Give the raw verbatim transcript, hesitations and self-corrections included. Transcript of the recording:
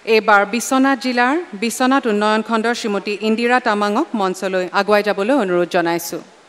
এইবাৰ বিশ্বনাথ জিলাৰ বিশ্বনাথ উন্নয়ন খণ্ডৰ শ্ৰীমতী ইন্দিৰা তামাঙক মঞ্চলৈ আগুৱাই যাবলৈ অনুৰোধ জনাইছোঁ।